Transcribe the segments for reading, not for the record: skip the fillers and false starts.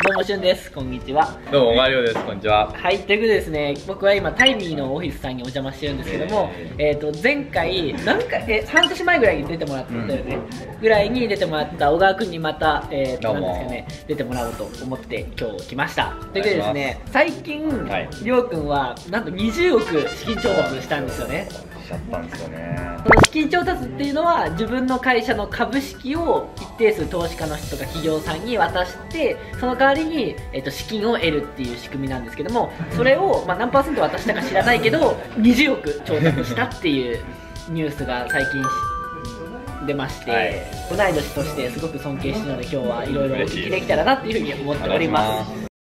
どうもしゅんです。こんにちは。 どうもマリオです。こんにちは。 はい、ということでですね、僕は今タイミーのオフィスさんにお邪魔してるんですけども、前回半年前ぐらいに出てもらったよね、ぐらいに出てもらった小川くんにまたなんですかね、出てもらおうと思って今日来ました。ということでですね、最近りょうくんはなんと20億資金調達したんですよね。 しちゃったんですよね。 この資金調達っていうのは自分の会社の株式を一定数投資家の人とか企業さんに渡して、その代わりに、資金を得るっていう仕組みなんですけども、それを、何%渡したか知らないけど20億調達したっていうニュースが最近出まして、同い年としてすごく尊敬しているので、今日はいろいろお聞きできたらなっていうふうに思っております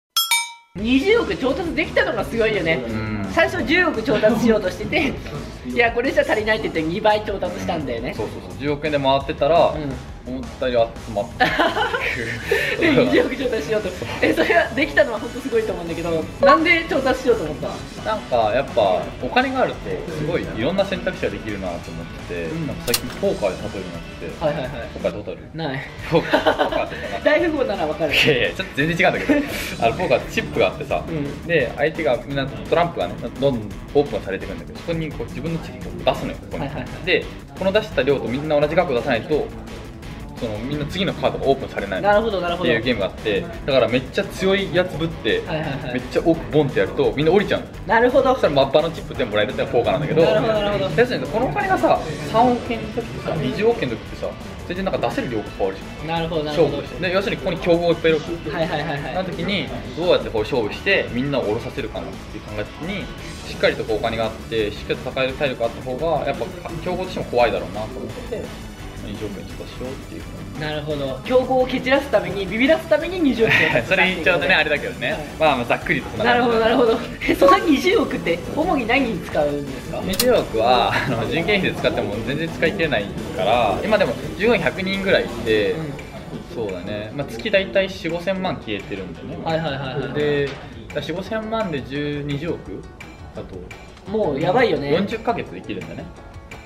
。20億調達できたのがすごいよね。最初10億調達しようとしてて、いやこれじゃ足りないって言って2倍調達したんだよね。 そう10億円で回ってたら、思ったより集まってで20億調達しようと。それはできたのは本当すごいと思うんだけど、なんで調達しようと思ったの？ なんかやっぱお金があるとすごいいろんな選択肢ができるなと思ってて、なんか最近ポーカーで例えるなって、ポーカーで例える？ない。ポーカーってさ、 大富豪ならわかる。 いやいやちょっと全然違うんだけど、ポーカーってチップがあってさ、で相手がみんなトランプがねどんどんオープンされていくんだけど、そこにこう自分のチップを出すのよ。ここにでこの出した量とみんな同じ額を出さないと、そのみんな次のカードがオープンされないっていうゲームがあって、だからめっちゃ強いやつぶってめっちゃオープンボンってやるとみんな降りちゃうの。 なるほど。 そしたらマッパーのチップ全部もらえるってのがポーカーなんだけど、要するにこのお金がさ3億円の時ってさ20億円の時ってさ全然なんか出せる量が変わるじゃん。なるほど勝負してで、要するにここに競合がいっぱいいるわけ。な時にどうやってこう勝負してみんなを下ろさせるかなって考えた時に、しっかりとこうお金があってしっかりと抱える体力があった方がやっぱ競合としても怖いだろうなと思って20億円ちょっとしようっていう。 なるほど。競合を蹴散らすためにビビらすために20億円それ言っちゃうとねあれだけどね、まあざっくりとそんな。 なるほどなるほど。その20億って主に何に使うんですか ？20億は人件費で使っても全然使い切れないから、今でも従業員100人ぐらいいて、そうだね、月大体4、5千万消えてるんだよね。で4、5千万で20億だともうやばいよね。 40ヶ月できるんだね。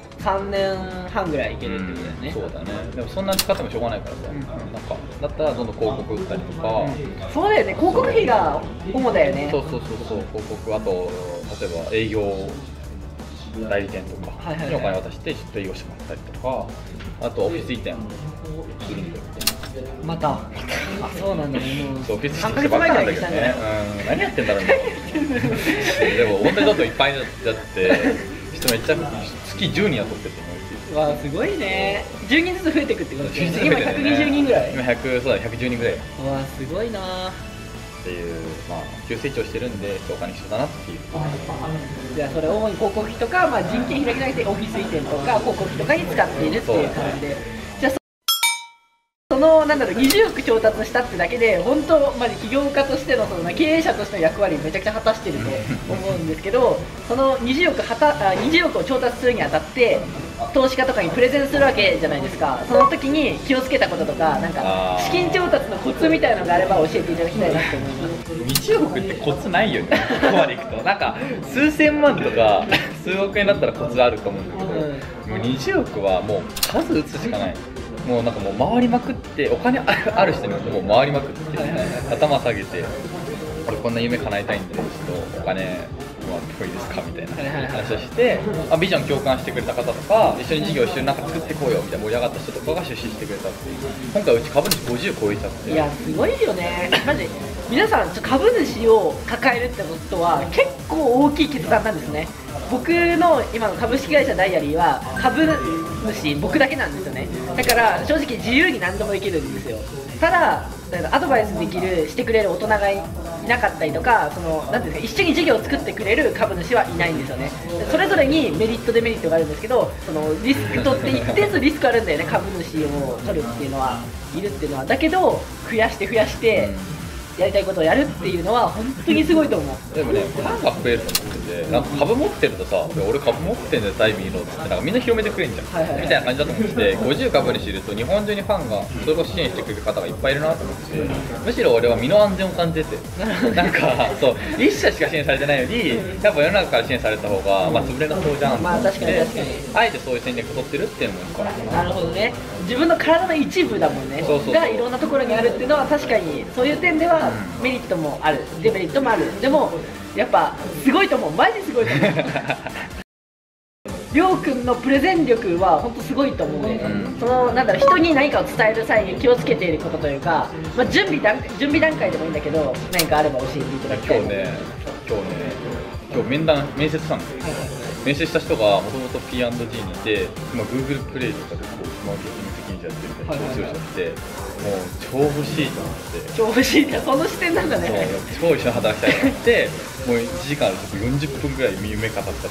3年半ぐらいいけるってことだよね。 そうだね。でもそんなに使ってもしょうがないからさ、なんかだったらどんどん広告打ったりとか。 そうだよね、広告費が主だよね。 そう広告、あと例えば営業代理店とかにお金渡してちょっと営業してもらったりとか、あとオフィス移転するんだよ。 またあ、そうなんだね。もうオフィス移転してばっかなんだけどね。何やってんだろうね。でも本当にどんどんいっぱいになっちゃって人めっちゃ月10人雇ってると思う。 わあすごいね。10人ずつ増えていくってことですね。今120人ぐらい。 今110人ぐらい。 わあすごいなっていう、急成長してるんでお金必要だなっていう。 じゃあそれを主に広告費とか、人件費だけじゃなくてオフィス移転とか広告費とかに使っているっていう感じで。じゃあその20億調達したってだけで本当起業家としての経営者としての役割めちゃくちゃ果たしてると思うんですけど、その20億を調達するにあたって投資家とかにプレゼンするわけじゃないですか。その時に気をつけたこととか、資金調達のコツみたいなのがあれば教えていただきたいなと思います。 20億ってコツないよね。ここまでいくとなんか数千万とか数億円だったらコツあると思うんだけど、もう20億はもう数打つしかない。もうなんかもう回りまくって、お金ある人にもう回りまくって、頭下げてこんな夢叶えたいんでちょっとお金もらってもいいですかみたいな話をして、ビジョン共感してくれた方とか一緒に事業一緒に作ってこうよみたいな盛り上がった人とかが出資してくれたっていう。今回うち株主50超えちゃって。 いやすごいよね。マジ皆さん株主を抱えるってことは結構大きい決断なんですね。僕の今の株式会社ダイアリーは株主僕だけなんですよね。だから正直自由に何でもできるんですよ。ただアドバイスできるしてくれる大人がいなかったりとか、なんていうんですか、一緒に事業を作ってくれる株主はいないんですよね。それぞれにメリットデメリットがあるんですけど、リスク取って一定数リスクあるんだよね。株主を取るっていうのはいるっていうのは。だけど増やしてやりたいことをやるっていうのは本当にすごいと思う。 でもね、ファンが増えると思ってて、 で、なんか株持ってるとさ、俺株持ってんだよタイミーのってなんかみんな広めてくれんじゃん、みたいな感じだと思ってて、50株に知ると日本中にファンがそれを支援してくれる方がいっぱいいるなと思って、むしろ俺は身の安全を感じてて、なんかそう一社しか支援されてないよりやっぱ世の中から支援された方が、まあ、潰れなそうじゃん。 まあ確かに確かに、 あえてそういう戦略を取ってるっていうのもいいから。 なるほどね、自分の体の一部だもんね。がいろんなところにあるっていうのは確かにそういう点ではメリットもある、デメリットもある。でもやっぱすごいと思う、マジすごいと思うりょうくんのプレゼン力は本当すごいと思うね、そのなんだろう、人に何かを伝える際に気をつけていることというか、まあ、準備段階でもいいんだけど何かあれば教えていただきたい。 今日面接したんですよ、面接した人がもともと P&G にいて、今 Google プレイとかでこうマーケティング責任者やってるみたいな強い人がいて、もう超欲しいと思って、 超欲しいってその視点なんだね。 超一緒に働きたいと思ってもう1時間あると40分ぐらい夢語っちゃって、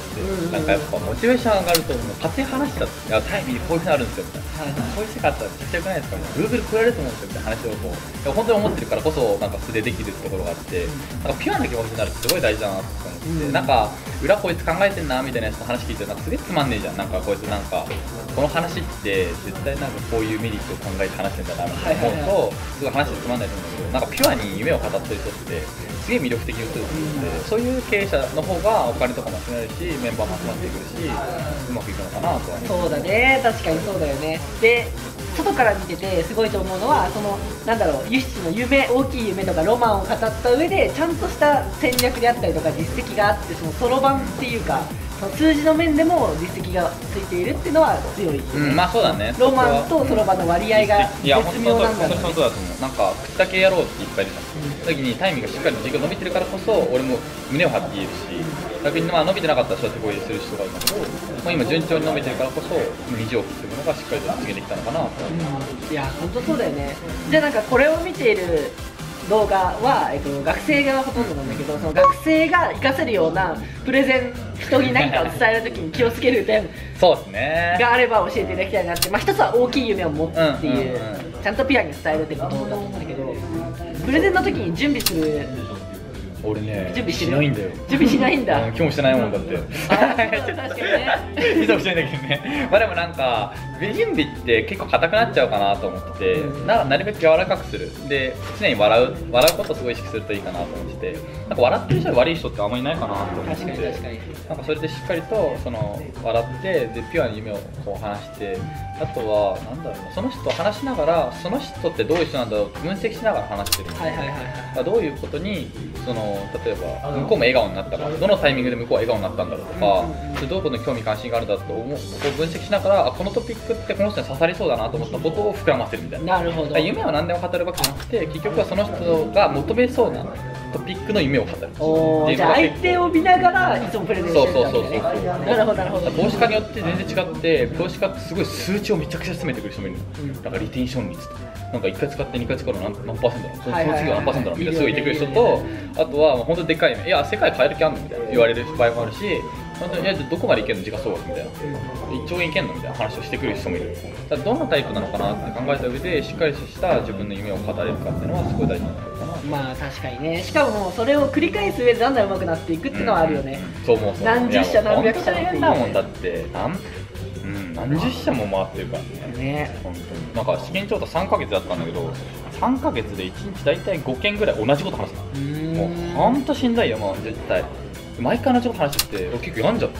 なんかやっぱモチベーション上がるともう勝手に話しちゃって、いやタイミーこういうふうにあるんですよみたいな、こういう世界あったらちっちゃくないですかみたいな、Google 食られると思うんですよみたいな話をこう本当に思ってるからこそなんか素でできるところがあって、なんかピュアな気持ちになるってすごい大事だなと思って、なんか裏こいつ考えてんなみたいなやつの話聞いてなんかすげえつまんねえじゃん、なんかこいつなんかこの話って絶対なんかこういうメリットを考えて話してんだなみたいな思うとすごい話してつまんないと思うんだけど、なんかピュアに夢を語ってる人ってすげえ魅力的に映ると思うんで、そういう経営者の方がお金とかも集められるしメンバーも集まってくるしうまくいくのかなとは思う。 そうだね、確かにそうだよね。で外から見ててすごいと思うのは、そのなんだろう、ユッシの大きい夢とかロマンを語った上でちゃんとした戦略であったりとか実績があって、そのそろばんっていうかその数字の面でも実績がついているっていうのは強い、 まあそうだね、 ロマンとそろばんの割合が絶妙なんだろうね。 本当だと思う。なんか口だけやろうっていっぱい出た時にタイミングがしっかり授業伸びてるからこそ俺も胸を張って言えるし、逆にまあ伸びてなかったらそうやってこういうする人がいるんだけど、まあ、今順調に伸びてるからこそ20億っていうものがしっかりと実現できたのかなと、 いや本当そうだよね。じゃあなんかこれを見ている動画は、学生がほとんどなんだけど、その学生が活かせるようなプレゼン、人に何かを伝えるときに気をつける点そうですねがあれば教えていただきたいなって、まあ、一つは大きい夢を持つっていう、ちゃんとピュアに伝えるってことだと思うんだけど、プレゼンの時に準備する。 俺ね、 準備しないんだよ。 準備しないんだ。 今日もしてないもんだって。 確かにね。 いつもしてないんだけどね。まあでもなんか準備って結構硬くなっちゃうかなと思って、なるべく柔らかくする。で常に笑うことをすごい意識するといいかなと思ってて、なんか笑ってる人が悪い人ってあんまりいないかなと思って。 確かに。 なんかそれでしっかりとその笑ってでピュアに夢をこう話して、あとはなんだろうな、その人と話しながらその人ってどういう人なんだろうって分析しながら話してるので、どういうことにその例えば向こうも笑顔になったか、どのタイミングで向こうは笑顔になったんだろうとか、どういうことに興味関心があるんだと思う、こう分析しながら、このトピックってこの人に刺さりそうだなと思ったことを膨らませるみたいな。 なるほど。 夢は何でも語るわけじゃなくて、結局はその人が求めそうなトピックの夢を語る。 じゃあ相手を見ながらいつもプレゼンしてるんだね。なるほどなるほど。 投資家によって全然違って、投資家ってすごい数値をめちゃくちゃ進めてくる人もいるの。だからリテンション率とか、なんか1回使って2回使うの何パーセントなの、その次は何パーセントなのみたいなすごい言ってくる人と、あとは本当にでっかい夢、いや世界変える気あんのみたいな言われる場合もあるし、本当にいやどこまでいけんの時価総額みたいな、1兆円いけんのみたいな話をしてくる人もいる。だからどんなタイプなのかなって考えた上でしっかりした自分の夢を語れるかっていうのはすごい大事なのかな。 まあ確かにね。しかもそれを繰り返す上でだんだん上手くなっていくっていうのはあるよね。 そう思う。 何十社何百社っていう。 だもんだって何十社も回ってるからね。本当になんか資金調達3ヶ月だったんだけど、3ヶ月で1日大体5件ぐらい同じこと話すの。もうほんとしんどいよ、もう絶対毎回同じこと話してて結構病んじゃって、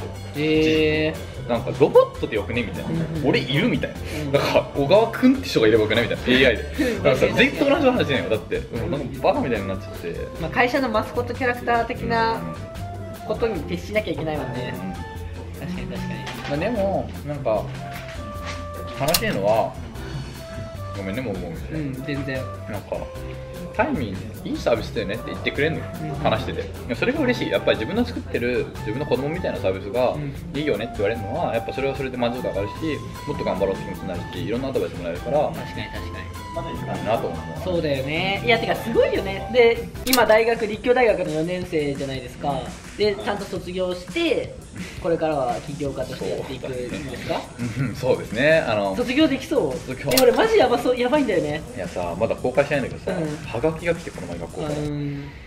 なんかロボットでよくねみたいな、俺いるみたいな、だから小川君って人がいればよくねみたいな AI でだからさ全然同じ話しないよ、だってなんかバカみたいになっちゃって、 まあ、会社のマスコットキャラクター的なことに徹しなきゃいけないもんね。確かに確かに。 まあ、でもなんか悲しいのはごめんねもう全然なんかタイミーにいいサービスだよねって言ってくれるのよ、話してて。それが嬉しい。やっぱり自分の作ってる自分の子供みたいなサービスがいいよねって言われるのはやっぱそれはそれで満足感があるし、もっと頑張ろうって気持ちになるし、いろんなアドバイスもらえるから、 確かにいいなと思う。 そうだよね。いやてかすごいよね。で今立教大学の4年生じゃないですか。でちゃんと卒業してこれからは起業家としてやっていくんですか？ そうですね。 卒業できそう。俺マジやばいんだよね。 いやさ、まだ公開してないんだけどさ、はがきが来てこの前学校から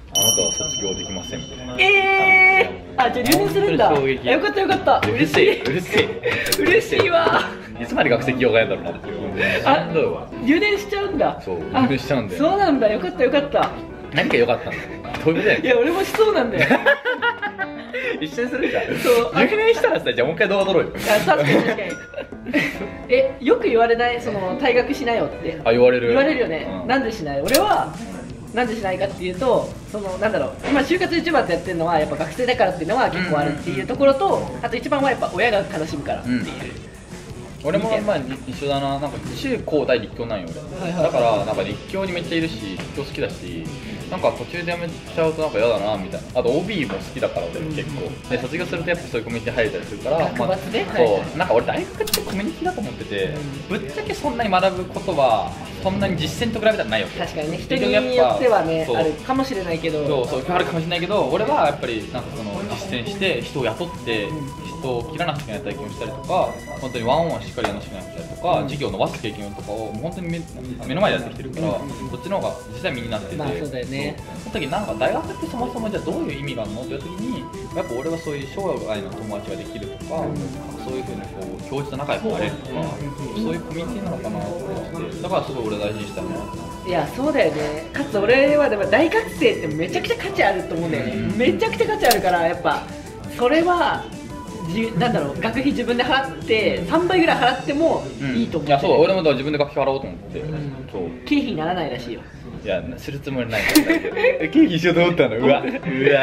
あなたは卒業できませんみたいな。 あ、じゃあ留年するんだ。 衝撃。 よかったよかった。 うるせえうるせえ嬉しいわ。 いつまで学籍業がやんだろうなっていう。 あ、留年しちゃうんだ。 そう、留年しちゃうんだよ。 そうなんだ、よかったよかった。 何か良かったんだよ。どういうことだよ。 いや、俺もしそうなんだよ。 一緒にするじゃん。 そう、 留年したらさ、じゃあもう一回動画撮ろうよ。 確かに確かに。よく言われない、その退学しなよって。 あ、言われるよね。なんでしない？俺はなんでしないかっていうと、そのなんだろう、今就活 YouTuber ってやってるのはやっぱ学生だからっていうのは結構あるっていうところと、あと一番はやっぱ親が悲しむからっていう。 俺もまあ一緒だな。なんか中高大立教なんよ俺。だからなんか立教にめっちゃいるし、立教好きだし、なんか途中でやめちゃうとなんか嫌だなみたいな。あと OB も好きだから俺結構。で卒業するとやっぱそういうコミュニティ入れたりするから、 学閥で、 そうなんか俺大学ってコミュニティだと思ってて、ぶっちゃけそんなに学ぶことはそんなに実践と比べたらないよ。 確かにね、人によってはねあるかもしれないけど、 そうあるかもしれないけど、俺はやっぱりなんかその実践して人を雇って人を切らなくちゃいけない体験をしたりとか、本当にワンオンワンしっかりやらなくちゃいけないとか、授業を伸ばす経験とかを本当に目の前でやってきてるから、そっちの方が実際身になってて、 まあそうだよね。 その時なんか大学ってそもそもじゃあどういう意味があるのって言った時に、やっぱ俺はそういう生涯の友達ができるとか、そういうふうにこう教授と仲良くなれるとか、そういうコミュニティなのかなと思って、だからすごい俺大事にしたいな。 いや、そうだよね。かつ俺はでも大学生ってめちゃくちゃ価値あると思うんだよね。めちゃくちゃ価値あるから、やっぱそれはなんだろう、学費自分で払って3倍ぐらい払ってもいいと思う、 いやそう、俺も自分で学費払おうと思って、そう経費にならないらしいよ。 いや、するつもりない経費しようと思ったの。うわ思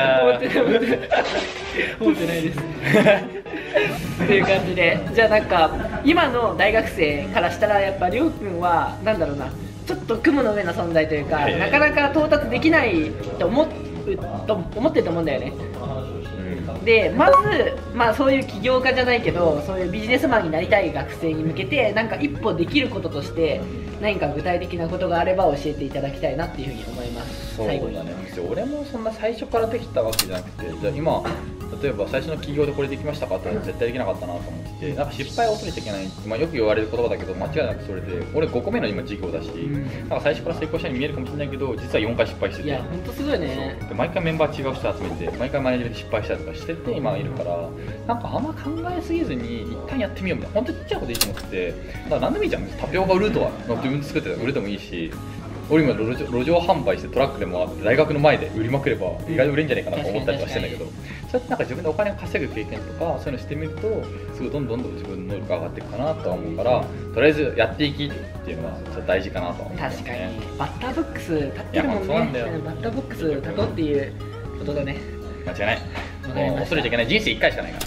ってないですっていう感じで、じゃあなんか今の大学生からしたらやっぱりょうくんはなんだろうな、ちょっと雲の上の存在というか、なかなか到達できないと思ってると思うんだよね。でまず、まあ、そういう起業家じゃないけどそういうビジネスマンになりたい学生に向けてなんか一歩できることとして何か具体的なことがあれば教えていただきたいなっていうふうに思います。 そうだね。俺もそんな最初からできたわけじゃなくて、じゃあ今例えば最初の起業でこれできましたかって言ったら絶対できなかったなと思ってて、なんか失敗を恐れちゃいけない、まあ、よく言われる言葉だけど間違いなくそれで、俺5個目の今事業だし、なんか最初から成功したように見えるかもしれないけど実は4回失敗してて、 いや本当すごいね。 で毎回メンバー違う人集めて毎回マネージメント失敗したりとかしてて今いるから、なんかあんま考えすぎずに一旦やってみようみたいな、本当にちっちゃいこといいと思ってて、だから何でもいいじゃん。タピオカ売るとは自分で作って売れてもいいし、俺今路上販売してトラックでもあって大学の前で売りまくれば意外と売れんじゃないかなと思ったりとかしてんだけど、そうやってなんか自分でお金を稼ぐ経験とかそういうのしてみるとすぐどんどん自分の能力が上がっていくかなとは思うから、とりあえずやっていきっていうのはちょっと大事かなとは思う、ね、 確かにバッターボックス立ってるもんね。バッターボックス立とうっていうことだね。 間違いない。もう恐れちゃいけない。人生1回しかないから、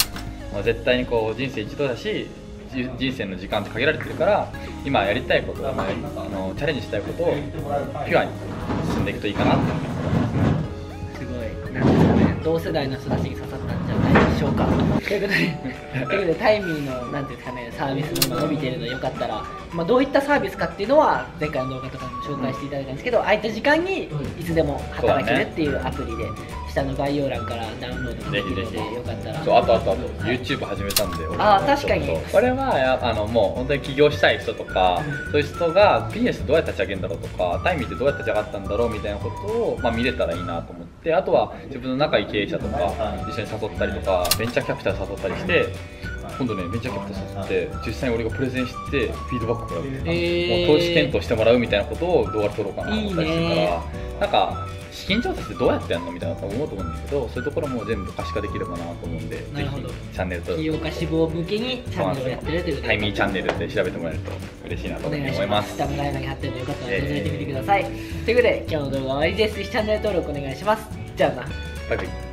もう絶対にこう人生一度だし人生の時間って限られてるから、今やりたいこと、チャレンジしたいことをピュアに進んでいくといいかなって思います。 すごい、なんですかね、同世代の人たちに刺さったんじゃないでしょうか。ということでタイミーのなんていうんですかね、サービスも伸びているのでよかったら、まあ、どういったサービスかっていうのは前回の動画とかでも紹介していただいたんですけど、空いた時間にいつでも働けるっていうアプリで、下の概要欄からダウンロードできるのでよかったら。 そう、あと YouTube 始めたんで。 ああ、確かに。 これはもう本当に起業したい人とか、そういう人がビジネスどうやって立ち上げるんだろうとか、タイミーってどうやって立ち上がったんだろうみたいなことを、まあ、見れたらいいなと思って、あとは自分の仲いい経営者とか一緒に誘ったりとか、ベンチャーキャピタル誘ったりして、今度ねベンチャーキャピタル誘って実際に俺がプレゼンしてフィードバックもらうみたいな、もう投資検討してもらうみたいなことを動画で撮ろうかなと思ったりするから、なんか資金調達ってどうやってやるのみたいなと思うと思うんですけど、そういうところも全部可視化できればなと思うんで、ぜひチャンネルと起業家志望向けにチャンネルをやってるということで、 タイミーチャンネルで調べてもらえると嬉しいなと思います。 下の概要欄に貼ってるのでよかったら覗いてみてください。ということで今日の動画は終わりです。チャンネル登録お願いします。じゃあな、 バイバイ。